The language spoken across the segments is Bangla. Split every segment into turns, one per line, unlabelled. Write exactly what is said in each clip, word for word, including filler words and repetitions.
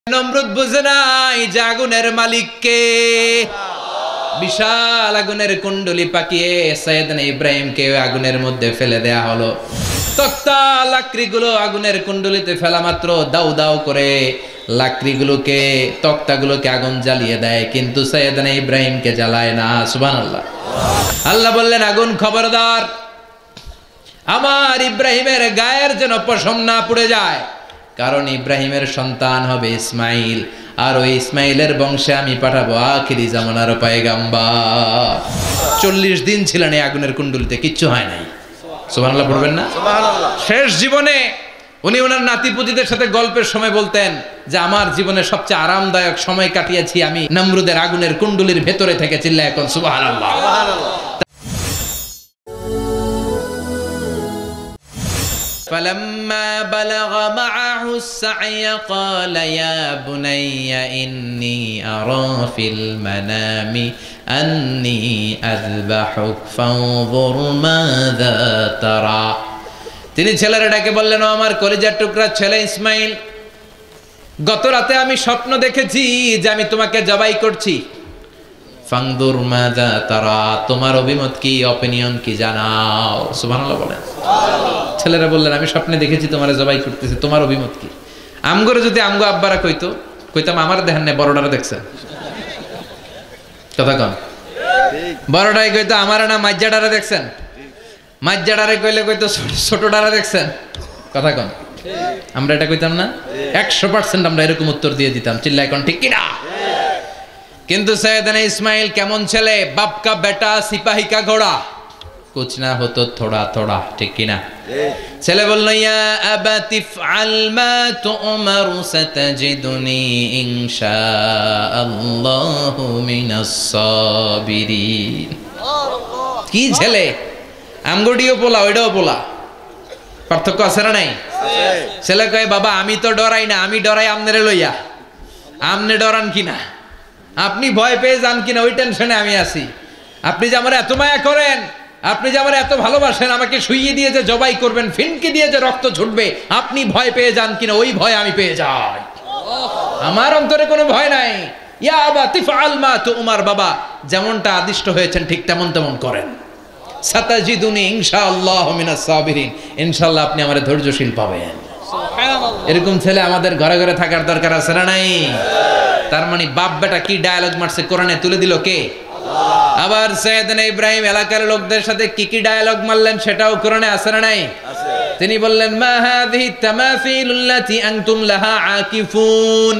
নমরুদ বুঝে নাই যে আগুনের মালিক কে। বিশাল আগুনের কুণ্ডলি পাকিয়ে সাইয়েদনা ইব্রাহিমকে আগুনের মধ্যে ফেলে দেয়া হলো। তক্তা লাকড়িগুলো আগুনের কুণ্ডলিতে ফেলা মাত্র দাউ দাউ করে লাকড়িগুলোকে তক্তাগুলোকে আগুন জ্বালিয়ে দেয়, কিন্তু সাইয়েদনা ইব্রাহিমকে জ্বালায় না। সুবহানাল্লাহ। আল্লাহ বললেন, আগুন খবরদার, আমার ইব্রাহিমের গায়ের যেন পশম না পুড়ে যায়, কারণ ইব্রাহিমের সন্তান হবে ইসমাইল, আর ওই ইসমাইলের বংশে আমি পাঠাবো আখিরি জামানার পয়গাম্বার। চল্লিশ দিন ছিলেন এই আগুনের কুণ্ডলিতে, কিচ্ছু হয় নাই। সুবহানাল্লাহ পড়বেন না? শেষ জীবনে উনি ওনার নাতিপুতিদের সাথে গল্পের সময় বলতেন যে আমার জীবনে সবচেয়ে আরামদায়ক সময় কাটিয়েছি আমি নমরুদের আগুনের কুণ্ডলির ভেতরে থেকে। চিল্লায় এখন সুবহানাল্লাহ। فلما بلغ معه السعي قال يا بني إني أرى في المنام أني أذبحك فانظر ماذا ترى। তিনি ছেলের ডাকে বললেন, ও আমার কলিজার টুকরা ছেলে ইসমাইল, গত রাতে আমি স্বপ্ন দেখেছি যে আমি তোমাকে জবাই করছি। ফানদুর মাযা তারা, তোমার অভিমত কি, অপিনিয়ন কি জানাও। সুবহানাল্লাহ বলেন। ছেলেরা বললেন, আমি স্বপ্নে দেখেছি তোমারে জবাই করতেছি, তোমার অভিমত কি? আমগরে যদি আমগো আব্বারা কইতো, কইতাম আমার দেখেন না, বড়ডারে দেখছেন। কথা কন। বড়ডাই কইতো আমার না মাজ্জাডারে দেখছেন, মাজ্জাডারে কইলে কইতো ছোটডারে দেখছেন। কথা কন। আমরা এটা কইতাম না? একশো পার্সেন্ট আমরা এরকম উত্তর দিয়ে দিতাম। চিল্লায় কোন ঠিক কিনা? কিন্তু সৈয়দনা ইসমাইল কেমন ছেলে, বাপ কা বেটা সিপাহী কা ঘোড়া, কুছ না হতো থোড়া থোড়া, ঠিক কিনা? ছেলে বলল, ইয়া আবাতি ফআল মা তু'মারু সাতাজিদুনি ইনশাআল্লাহু মিনাস সাবিরিন। কি ছেলে, আমগডিও পোলা ওইটাও পোলা, পার্থক্য আছে না নাই? ছেলে কয়, বাবা আমি তো ডরাই না, আমি ডরাই আমনেরে লইয়া। আমনে ডরান কিনা, আপনি ভয় পেয়ে যান কিনা ওই টেনশনে আমি আছি। আপনি যে আমার এত মায়া করেন, আপনি যে আমার এত ভালোবাসেন, আমাকে শুইয়ে দিয়ে যে জবাই করবেন, ফিনকে দিয়ে যে রক্ত ছুটবে, আপনি ভয় পেয়ে যান কিনা ওই ভয় আমি পেয়ে যাই। আমার অন্তরে কোনো ভয় নাই। ইয়া আবাতি ফাআল মা তু'মার, বাবা যেমনটা আদিষ্ট হয়েছেন ঠিক তেমন তেমন করেন। সাতাজিদুনি ইনশাআল্লাহু মিনাস সাবিরিন, ইনশাআল্লাহ আপনি আমারে ধৈর্যশীল পাবেন। সুবহানাল্লাহ। এরকম ছেলে আমাদের ঘরে ঘরে থাকার দরকার আছে না নাই? তার মানে বাপ বেটা কি ডায়ালগ মারছে কোরআনে তুলে দিল কে? আল্লাহ। আবার সাইয়েদনা ইব্রাহিম এলাকার লোকদের সাথে কি কি ডায়ালগ মারলেন সেটাও কোরআনে আছে না নাই? আছে। তিনি বললেন, মা হাযিহি তামাসিলুল্লাতি আনতুম লাহা আকিফুন।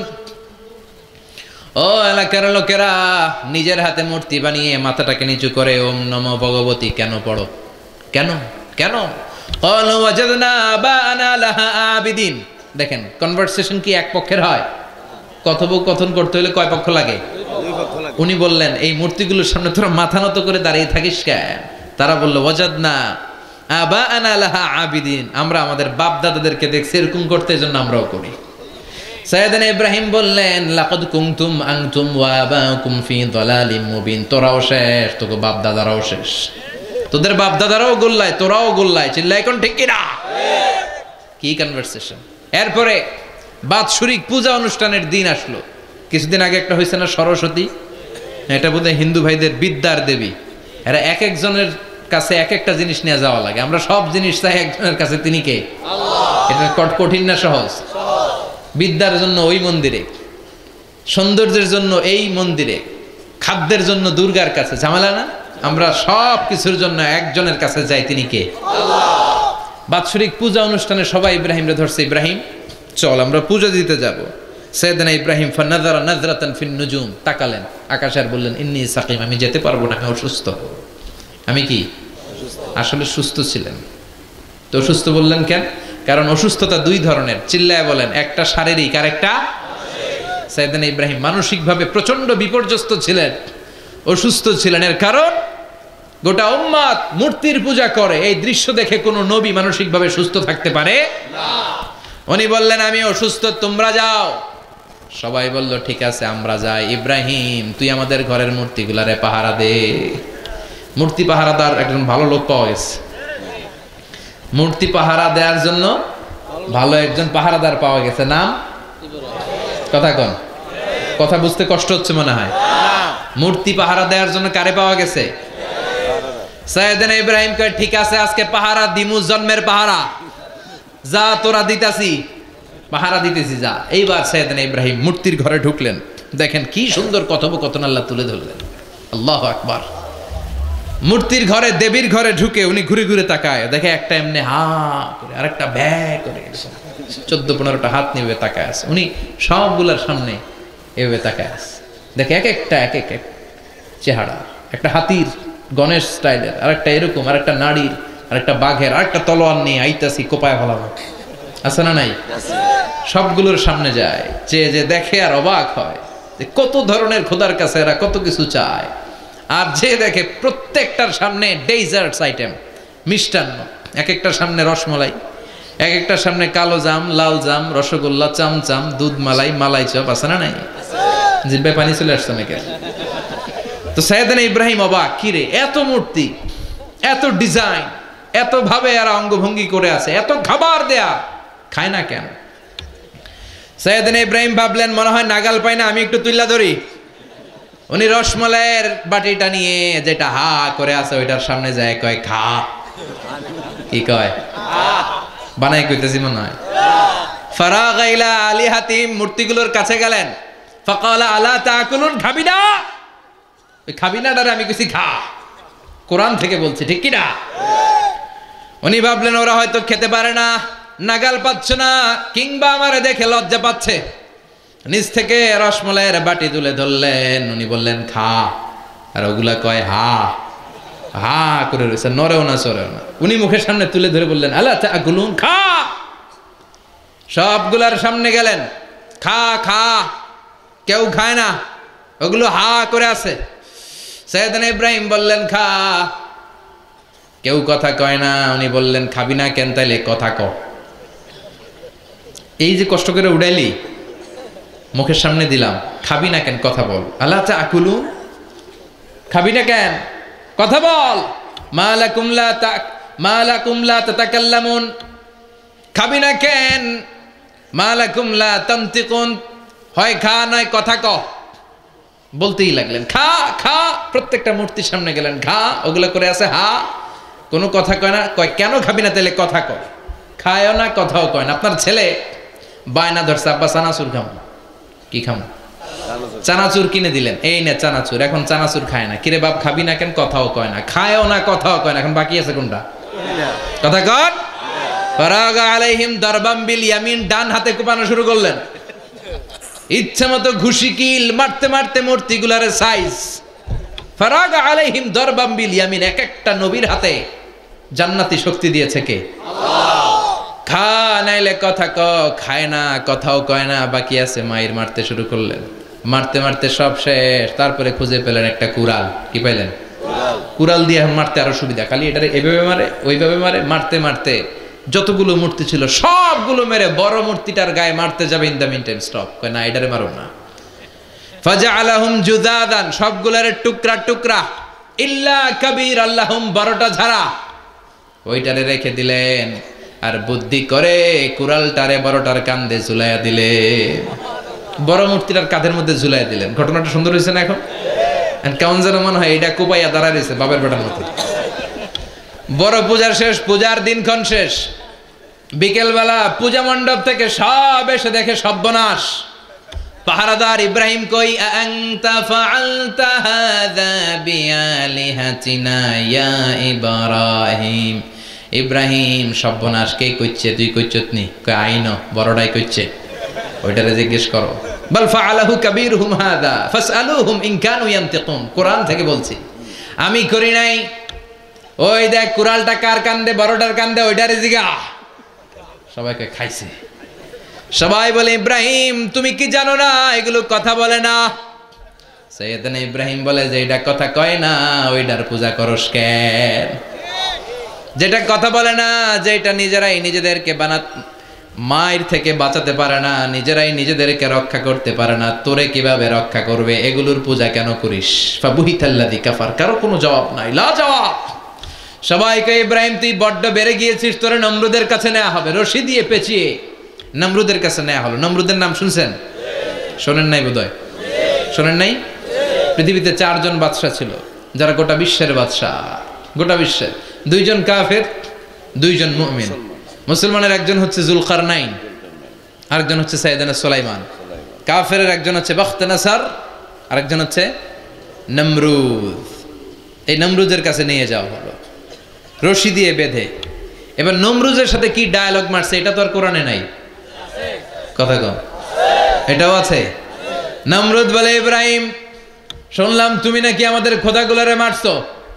ও এলাকার লোকেরা, নিজের হাতে মূর্তি বানিয়ে মাথাটাকে নিচু করে ওম নমো ভগবতী কেন পড়ো? কেন কেন? ক্বালু ওয়াজাদনা আবানা লাহা আবিদিন। দেখেন, কনভারসেশন কি এক পক্ষের হয়? কথোপকথন করতে হলে কয় পক্ষ লাগে? উনি বললেন, এই মূর্তিগুলোর সামনে তোরা মাথা নত করে দাঁড়িয়ে থাকিস কেন? তারা বলল, ওয়াজাদনা আবানা লাহা আবিদিন, আমরা আমাদের বাপ দাদাদেরকে দেখছি এরকম করতে, এজন্য আমরাও করি। সাইয়েদনা ইব্রাহিম বললেন, লাকাদ কুনতুম আনতুম ওয়া আবাকুম ফি দালালিম মুবিন। তোরাও শেষ, তোকে বাপ দাদারাও শেষ, তোদের বাপ দাদারাও গোল্লায়, তোরাও গোল্লায়। চিল্লায় কোন ঠিক কিনা? কি কনভারসেশন। এরপরে বাৎসরিক পূজা অনুষ্ঠানের দিন আসলো। কিছুদিন আগে একটা হয়েছে না সরস্বতী, এটা বোধহয় হিন্দু ভাইদের বিদ্যার দেবী। এরা এক একজনের কাছে এক একটা জিনিস নিয়ে যাওয়া লাগে। আমরা সব জিনিস চাই একজনের কাছে, তিনি কে? আল্লাহ। এটা কঠিন না সহজ? বিদ্যার জন্য ওই মন্দিরে, সৌন্দর্যের জন্য এই মন্দিরে, খাদ্যের জন্য দুর্গার কাছে, ঝামেলা না? আমরা সব কিছুর জন্য একজনের কাছে যাই, তিনি কে? আল্লাহ। বাৎসরিক পূজা অনুষ্ঠানে সবাই ইব্রাহিমরে ধরছে, ইব্রাহিম চল আমরা পূজা দিতে যাব। সাইয়েদনা ইব্রাহিম ফানাযারা নাযরাতান ফিন নুজুম, তাকালেন আকাশে আর বললেন, ইন্নী সাকিম, আমি যেতে পারবো না, আমি অসুস্থ। আমি কি আসলে সুস্থ ছিলেন? তো অসুস্থ বললেন কেন? কারণ অসুস্থতা দুই ধরনের। চিল্লায় বলেন, একটা শারীরিক আর একটা মানসিক। সাইয়েদনা ইব্রাহিম মানসিকভাবে প্রচন্ড বিপর্যস্ত ছিলেন, অসুস্থ ছিলেন। এর কারণ গোটা উম্মত মূর্তির পূজা করে, এই দৃশ্য দেখে কোনো নবী মানসিকভাবে সুস্থ থাকতে পারে না। উনি বললেন, আমি অসুস্থ, তোমরা যাও। সবাই বলল, ঠিক আছে আমরা যাই। ইব্রাহিম তুই আমাদের ঘরের মূর্তিগুলারে পাহারা দে। মূর্তি পাহারাদার একজন ভালো লোক পাওয়া গেছে। মূর্তি পাহারা দেওয়ার জন্য ভালো একজন পাহারাদার পাওয়া গেছে, নাম কথা কন, কথা বুঝতে কষ্ট হচ্ছে মনে হয়। মূর্তি পাহারা দেওয়ার জন্য কারে পাওয়া গেছে? সাইয়েদনা ইব্রাহিম কয় ঠিক আছে আজকে পাহারা দিমু, জন্মের পাহারা, যা তোরা দিতাছি, পাহারা দিতেছি যা। এইবার সাইয়েদনা ইব্রাহিম মূর্তির ঘরে ঢুকলেন, দেখেন কি সুন্দর কথোপকথন আল্লাহ তুলে ধরলেন। আল্লাহু আকবার। মূর্তির ঘরে, দেবীর ঘরে ঢুকে উনি ঘুরে ঘুরে তাকায়, দেখে একটা এমনি হা করে আর একটা ব্যা করে চোদ্দ পনেরোটা হাত নিয়ে তাকায় আছে। উনি সবগুলার সামনে এভাবে তাকায় আছে, দেখে এক একটা এক এক এক চেহারা, একটা হাতির গণেশ স্টাইলের, আর একটা এরকম, আর একটা নারীর, আর একটা বাঘের, আর একটা তলোয়ার নিয়ে আইতাছি কোপায় ফেলাবো, আছে না নাই? সবগুলোর সামনে যায়, যে যে দেখে আর অবাক হয় যে কত ধরনের খোদার কাছে এরা কত কিছু চায়। আর যে দেখে প্রত্যেকটার সামনে ডেজার্টস আইটেম, মিষ্টান্ন, এক একটার সামনে রসমলাই, এক একটার সামনে কালো জাম, লাল জাম, রসগোল্লা, চামচাম, দুধ মালাই, মালাই চপ, আছে না নাই? জিব্বায় পানি চলে আসছে নাকি? তো সাইয়েদনা ইব্রাহিম অবাক, কিরে এত মূর্তি, এত ডিজাইন, এত ভাবে এরা অঙ্গভঙ্গি করে আছে, এত খাবার দেয়া, খায় না কেন? সাইয়েদনা ইব্রাহিম ভাবলেন মনে হয় নাগাল পাই না, আমি একটু তুইলা ধরি। উনি রসমলাইয়ের বাটিটা নিয়ে যেটা হা করে আছে ওইটার সামনে যায়, কয় খা। কি কয়? বানাই কইতেছি মনে হয়। ফারাগা ইলা আলিহাতিম, মূর্তিগুলোর কাছে গেলেন। ফাকালা আলা তাকুলুন, খাবি না? ওই খাবি না ডারে আমি কিছু খা, কোরআন থেকে বলছি, ঠিক কি না? উনি ভাবলেন ওরা হয়তো খেতে পারে না, নাগাল পাচ্ছে না, কিংবা আমারে দেখে লজ্জা পাচ্ছে। নিচ থেকে রসমলাইয়ের বাটি তুলে ধরলেন, উনি বললেন খা, আর ওগুলা কয় হা হা করে রয়েছে, নরেও না চরেও না। উনি মুখের সামনে তুলে ধরে বললেন আলা তাকুলুন, খা। সবগুলার সামনে গেলেন, খা খা, কেউ খায় না, ওগুলো হা করে আছে। সাইয়েদনা ইব্রাহিম বললেন খা, কেউ কথা কয় না। উনি বললেন খাবি না কেন? তাইলে কথা ক। এই যে কষ্ট করে উড়াইলি, মুখের সামনে দিলাম, খাবি না কেন? কথা বল। আলা তাকুলুন, খাবি না কেন? কথা বল। মা লাকুম লা তা মা লাকুম লা তাতাকাল্লামুন, খাবি না কেন? মা লাকুম লা তানতিকুন, হয় খা নয় কথা ক। বলতেই লাগলেন খা খা, প্রত্যেকটা মূর্তির সামনে গেলেন, খা, ওগুলো করে আছে হা, কোনো কথা কয় না। কয় কেন খাবি না? তাহলে কথা কয়। খায়ও না, কথাও কয় না। আপনার ছেলে বায়না ধরছে, আব্বা চানাচুর খাবো। কি খাবো? চানাচুর কিনে দিলেন, এই না চানাচুর। এখন চানাচুর খায় না। কিরে বাপ খাবি না কেন? কথাও কয় না। খায়ও না, কথাও কয় না। এখন বাকি আছে কোনটা? কথা কন। ফারাগা আলাইহিম দারবাম বিল ইয়ামিন, ডান হাতে কোপানো শুরু করলেন। ইচ্ছা মতো ঘুষি কিল মারতে মারতে মূর্তিগুলার সাইজ। ফারাগা আলাইহিম দারবাম বিল ইয়ামিন, এক একটা নবীর হাতে জান্নাতি শক্তি দিয়েছে কে? আল্লাহ। খা নাইলে কথা ক, খায় না, কথাও কয় না, বাকি আছে। মায়ের মারতে শুরু করলেন, মারতে মারতে সব শেষ। তারপরে খুঁজে পেলেন একটা কুড়াল। কি পাইলেন? কুড়াল দিয়ে মারতে আরো সুবিধা, খালি এটারে এইভাবে মারে, ওইভাবে মারে। মারতে মারতে যতগুলো মূর্তি ছিল সবগুলো মেরে বড় মূর্তিটার গায়ে মারতে যাবে, in the meantime stop, কয় না এটারে মারো না। ফাজআলাহুম জুদাদান, সবগুলার টুকরা টুকরা, ইল্লা কাবীর আল্লাহুম, বড়টা ছাড়া ওইটারে রেখে দিলেন। আর বুদ্ধি করে কুড়ালটারে বড়টার কাঁধে ঝুলাইয়া দিলে, বড় মূর্তিটার কাঁধের মধ্যে ঝুলাইয়া দিলেন। ঘটনাটা সুন্দর হয়েছে না? এখন কেমন যেন মনে হয় এটা কোপাইয়া দাঁড়ায় রয়েছে বাবের বেটার মতো। বড় পূজার শেষ, পূজার দিনক্ষণ শেষ। বিকেলবেলা পূজা মণ্ডপ থেকে সব এসে দেখে সর্বনাশ। পাহারাদার ইব্রাহিম কই, আনতা ফাআলতা হাযা বিআলিহাতিনা ইয়া ইব্রাহিম। ইব্রাহিম সর্বনাশ কে কইছে? তুই কইছত নি? কই আইন বড়টাই কইছে, ওইটারে জিজ্ঞেস করো। বাল ফাআলাহু কাবীরুহুম হাযা ফাসআলুহুম ইন কানু ইয়ানতিকুন, কোরআন থেকে বলছি, আমি করি নাই। ওই দেখ কুড়ালটা কার কান্দে? বড়টার কান্দে, ওইটারে জিগা। সবাইকে খাইছে। সবাই বলে ইব্রাহিম তুমি কি জানো না এগুলো কথা বলে না? সাইয়েদনা ইব্রাহিম বলে যে এটা কথা কয় না, ওইটার পূজা করস কেন? যেটা কথা বলে না, যেটা নিজেরাই নিজেদেরকে বানা মায়ের থেকে বাঁচাতে পারে না, নিজেরাই নিজেদেরকে রক্ষা করতে পারে না, তোরে কিভাবে রক্ষা করবে? এগুলোর পূজা কেন করিস? ফাবুহিতাল্লাযী কাফার, কারো কোনো জবাব নাই, লা জবাব। সবাইকে ইব্রাহিম তুই বড্ড বেড়ে গিয়েছিস, তোরে নমরুদের কাছে নেওয়া হবে। রশি দিয়ে পেঁচিয়ে নমরুদের কাছে নেওয়া হলো। নমরুদের নাম শুনছেন? শোনেন নাই বোধহয়? শোনেন নাই? পৃথিবীতে চারজন বাদশাহ ছিল যারা গোটা বিশ্বের বাদশাহ, গোটা বিশ্বের। দুইজন কাফের, দুইজন মুমিন। মুসলমানের একজন হচ্ছে জুলকারনাইন, আরেকজন হচ্ছে সাইয়েদনা সুলাইমান। কাফেরের একজন হচ্ছে বখতনাসার, আরেকজন হচ্ছে নমরুদ। এই নমরুদের কাছে নিয়ে যাওয়া হলো রশি দিয়ে বেঁধে। এবার নমরুদের সাথে কি ডায়ালগ মারছে এটা তো আর কোরআনে নাই, কথা কম, এটাও আছে। নমরুদ বলে, ইব্রাহিম শুনলাম তুমি নাকি আমাদের খোদাগুলোরে মারছো,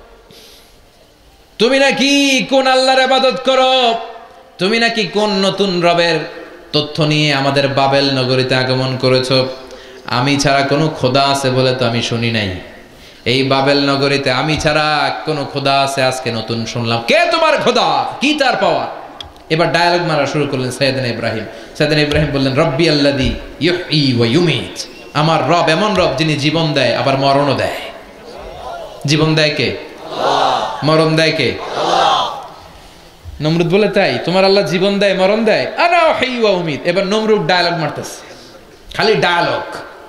তুমি নাকি কোন আল্লাহর ইবাদত করো, তুমি নাকি কোন নতুন রবের তথ্য নিয়ে আমাদের বাবেল নগরীতে আগমন করেছো। আমি ছাড়া কোনো খোদা আছে বলে তো আমি শুনি নাই। এই বাবেল নগরীতে আমি ছাড়া কোনো খোদা আছে আজকে নতুন শুনলাম। কে তোমার খোদা, কি তার পাওয়া? এবার ডায়ালগ মারা শুরু করলেন সাইয়েদনা ইব্রাহিম। সাইয়েদনা ইব্রাহিম বললেন, রব্বি আল্লাযী ইউহয়ী ওয়া ইউমীত, আমার রব এমন রব যিনি জীবন দেয় আবার মরণও দেয়। জীবন দেয় কে? আল্লাহ। মরণ দেয় কে? আল্লাহ। নমরুদ বলে, তাই তোমার আল্লাহ জীবন দেয় মরণ দেয়? আনা উহয়ী ওয়া উমীত। এবার নমরুদ ডায়ালগ মারতেছে, খালি ডায়ালগ।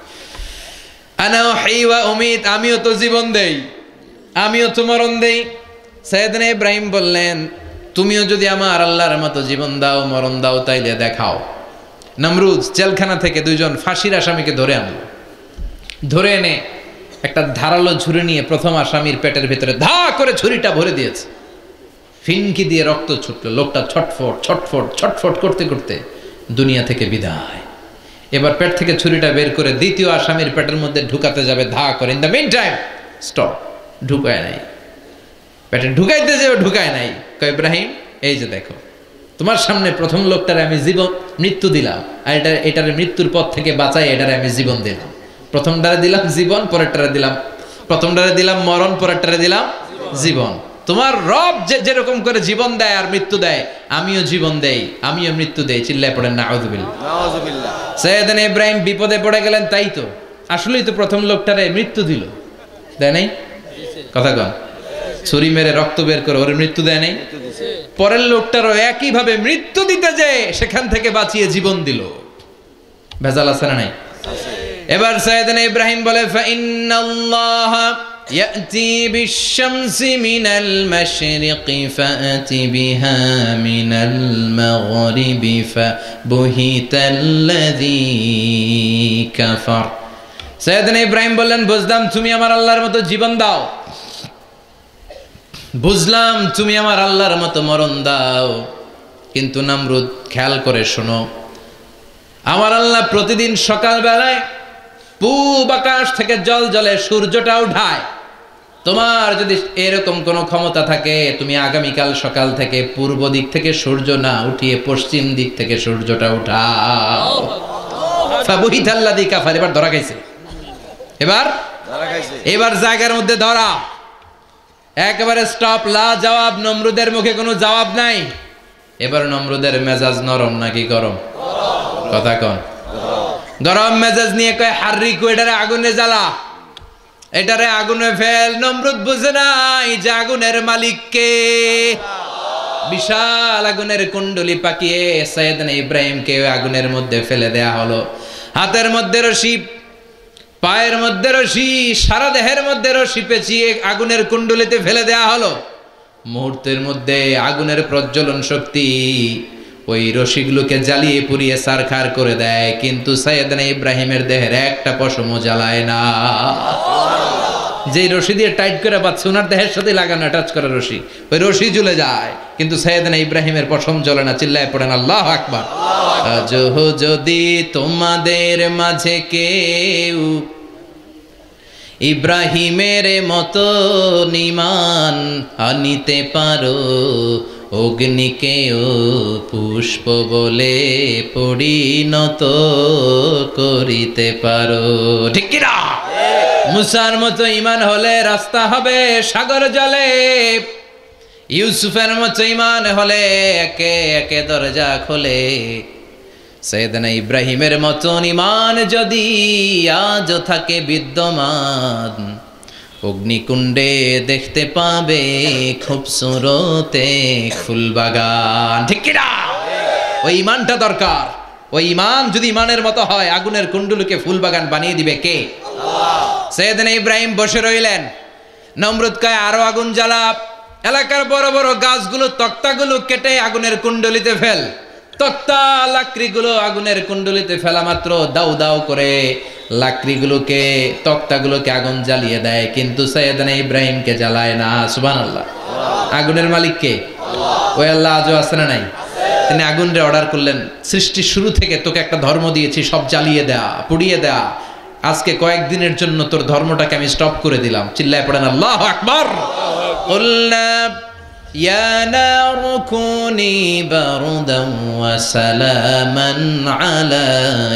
আনা উহয়ী ওয়া উমীত, আমিও তো জীবন দেই, আমিও তো মরণ দেই। সাইয়েদনা ইব্রাহিম বললেন, তুমিও যদি আমার আল্লাহর মতো জীবন দাও মরণ দাও তাইলে দেখাও। নমরুদ জেলখানা থেকে দুইজন ফাঁসির আসামিকে ধরে আনলো। ধরে এনে একটা ধারালো ছুরি নিয়ে প্রথম আসামির পেটের ভিতরে ধা করে ছুরিটা ভরে দিয়েছে। ফিনকি দিয়ে রক্ত ছুটলো। লোকটা ছটফট ছটফট ছটফট করতে করতে দুনিয়া থেকে বিদায়। এবার পেট থেকে ছুরিটা বের করে দ্বিতীয় আসামির পেটের মধ্যে ঢুকাতে যাবে ধা করে। In the meantime stop, ঢুকায় নাই। পেটে ঢুকাইতে যাবে, ঢুকায় নাই। কয়, ইব্রাহিম এই যে দেখো, তোমার সামনে প্রথম লোকটারে আমি জীবন মৃত্যু দিলাম, আর এটা এটার মৃত্যুর পথ থেকে বাঁচাই এটারে আমি জীবন দিলাম। প্রথমটারে দিলাম জীবন, পরেরটারে দিলাম প্রথমটারে দিলাম মরণ, পরেরটারে দিলাম জীবন। তোমার রব যে যেরকম করে জীবন দেয় আর মৃত্যু দেয়, আমিও জীবন দেই, আমিও মৃত্যু দেই। চিল্লায় পড়েন নাউযুবিল্লাহ, নাউযুবিল্লাহ। সাইয়েদনা ইব্রাহিম বিপদে পড়ে গেলেন। তাই তো, আসলেই তো প্রথম লোকটারে মৃত্যু দিল, দেয় নাই? কথা কন। ছুরি মেরে রক্ত বের করে ওর মৃত্যু দেয় নাই? পরের লোকটারও একই ভাবে মৃত্যু দিতে যায়, সেখান থেকে বাঁচিয়ে জীবন দিল। ভেজাল আছে না নাই? এবার সাইয়েদনা ইব্রাহিম বলে, ফাইন্নাল্লাহা ইয়াতি বিশ-শামসি মিনাল মাশরিকি ফাআতি বিহা মিনাল মাগরিবি ফাবুহিতাল্লাযী কাফার। সাইয়েদনা ইব্রাহিম বললেন, বুঝলাম তুমি আমার আল্লাহর মতো জীবন দাও, বুঝলাম তুমি আমার আল্লাহর মতো মরণ দাও, কিন্তু নমরুদ খেয়াল করে শোনো, আমার আল্লাহ প্রতিদিন সকাল বেলায় পূব আকাশ থেকে জল জলে সূর্যটা উঠায়। তোমার যদি এরকম কোনো ক্ষমতা থাকে, তুমি আগামীকাল সকাল থেকে পূর্ব দিক থেকে সূর্য না উঠিয়ে পশ্চিম দিক থেকে সূর্যটা উঠাও। ফাবুহিতাল্লাযী কাফার। এবার ধরা খাইছে, এবার ধরা খাইছে, এবার জায়গার মধ্যে ধরা। একেবারে স্টপ, লা জবাব। নমরুদের মুখে কোনো জবাব নাই। এবার নমরুদের মেজাজ নরম নাকি গরম? কথা কন। গরম মেজাজ নিয়ে কয়, হাররিকু, এটারে আগুনে জ্বালা, এটারে আগুনে ফেল। নমরুদ বুঝে নাই যে আগুনের মালিক কে। বিশাল আগুনের কুণ্ডলি পাকিয়ে সাইয়েদনা ইব্রাহিমকে আগুনের মধ্যে ফেলে দেয়া হলো। হাতের মধ্যে রশি, পায়ের মধ্যে রশি, সারা দেহের মধ্যে রশি পেঁচিয়ে আগুনের কুণ্ডলিতে ফেলে দেয়া হলো। মুহূর্তের মধ্যে আগুনের প্রজ্বলন শক্তি ওই রশিগুলোকে জ্বালিয়ে পুড়িয়ে সারখার করে দেয়, কিন্তু সাইয়েদনা ইব্রাহিমের দেহের একটা পশমও জ্বালায় না। যে রশি দিয়ে টাইট করে বাঁধছে, ওনার দেহের সাথে লাগানো অ্যাটাচ করা রশি, ওই রশি জ্বলে যায়, কিন্তু সাইয়েদনা ইব্রাহিমের পশম জ্বলে না। চিল্লায় পড়েন আল্লাহু আকবার। আজহ যদি তোমাদের মাঝে কেউ ইব্রাহিমের মতো ঈমান আনিতে পারো, অগ্নিকেও পুষ্প বলে পরিণত করিতে পারো। ঠিক কি না? মুসার মতো ঈমান হলে রাস্তা হবে সাগর জলে, ইউসুফের মতো ঈমান হলে একে একে দরজা খোলে। সাইয়েদনা ইব্রাহিমের মতন ঈমান যদি আজ থাকে বিদ্যমান, অগ্নিকুণ্ডে দেখতে পাবে খুবসুরতে ফুলবাগান। ঠিক কি না? ওই ঈমানটা দরকার, ওই ঈমান যদি ঈমানের মতো হয় আগুনের কুণ্ডুলিকে ফুলবাগান বানিয়ে দিবে কে? আল্লাহ। সাইয়েদনা ইব্রাহিম বসে রইলেন। নমরুদ কয় আরো আগুন জ্বালা, এলাকার বড় বড় গাছগুলো তক্তাগুলো কেটে আগুনের কুণ্ডলিতে ফেল। তক্তা লাকড়িগুলো আগুনের কুণ্ডলিতে ফেলা মাত্র দাউ দাউ করে লাকড়িগুলোকে তক্তাগুলোকে আগুন জ্বালিয়ে দেয়, কিন্তু সাইয়েদনা ইব্রাহিমকে জ্বালায় না। সুবহানাল্লাহ। আগুনের মালিক কে? আল্লাহ। ওই আল্লাহ আজও আছে না নাই? তিনি আগুনরে অর্ডার করলেন, সৃষ্টির শুরু থেকে তোকে একটা ধর্ম দিয়েছি, সব জ্বালিয়ে দেয়া, পুড়িয়ে দেয়া, আজকে কয়েকদিনের জন্য তোর ধর্মটাকে আমি স্টপ করে দিলাম। চিল্লায় পড়েন আল্লাহু আকবার। কুলনা ইয়া নারু কুনি বারদান ওয়া সালামান আলা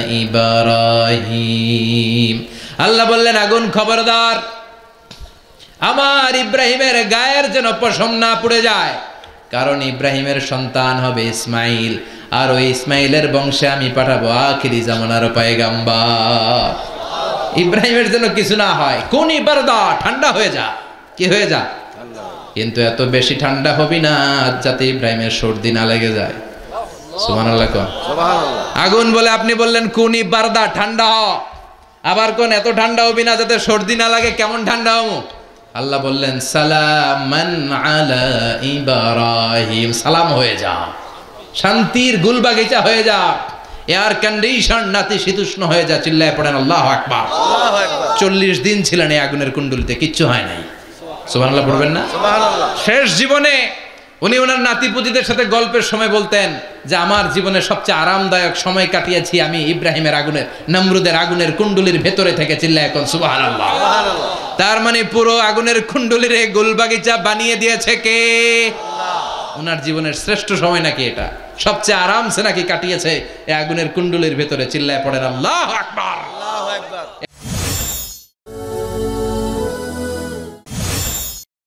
ইব্রাহিম। আল্লাহ বললেন আগুন খবরদার, আমার ইব্রাহিমের গায়ের যেন পশম না পুড়ে যায়, কারণ ইব্রাহিমের সন্তান হবে ইসমাইল, আর ওই ইসমাইলের বংশে আমি পাঠাবো আখিরি জামানার পয়গাম্বর। ইব্রাহিমের জন্য কিছু না হয়, কোন বারদা, ঠান্ডা হয়ে যা। কি হয়ে যা? কিন্তু এত বেশি ঠান্ডা হবি না যাতে ইব্রাহিমের সর্দি না লেগে যায়। সুবহানাল্লাহ। কোন আগুন বলে আপনি বললেন কোনি বারদা, ঠান্ডা হ, আবার কোন এত ঠান্ডা হবি না যাতে সর্দি না লাগে। কেমন ঠান্ডা হবো? আল্লাহ বললেন সালামান আলা ইব্রাহিম, সালাম হয়ে যা, শান্তির গুলবাগিচা হয়ে যা, এয়ার কন্ডিশন নাতিশীতোষ্ণ হয়ে যা। চিল্লায় পড়েন আল্লাহু আকবার। চল্লিশ দিন ছিলেন এই আগুনের কুণ্ডলিতে, কিচ্ছু হয় নাই। সুবহানাল্লাহ পড়বেন না? শেষ জীবনে উনি ওনার নাতিপুতিদের সাথে গল্পের সময় বলতেন যে আমার জীবনে সবচেয়ে আরামদায়ক সময় কাটিয়েছি আমি ইব্রাহিমের আগুনের, নমরুদের আগুনের কুণ্ডলির ভেতরে থেকে। চিল্লায় এখন সুবহানাল্লাহ। তার মানে পুরো আগুনের কুণ্ডলির গোলবাগিচা বানিয়ে দিয়েছে কে? আল্লাহ। ওনার জীবনের শ্রেষ্ঠ সময় নাকি এটা, সবচেয়ে আরামসে নাকি কাটিয়েছে এই আগুনের কুণ্ডলির ভেতরে। চিল্লায় পড়েন আল্লাহু আকবার। আল্লাহু আকবার।